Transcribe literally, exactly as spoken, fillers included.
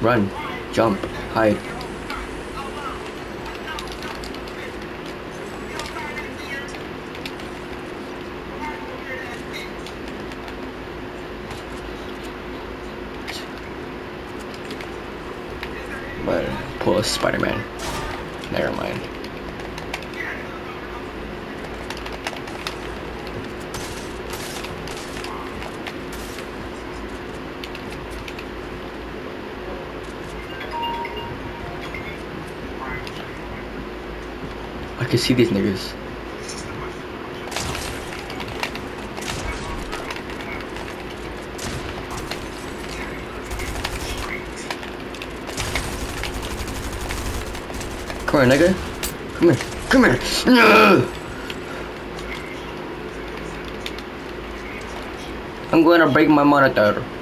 Run. Jump. Hide. But pull a Spider-Man. Never mind. I can see these niggas. Come here, nigga. Come here. Come here. No! I'm going to break my monitor.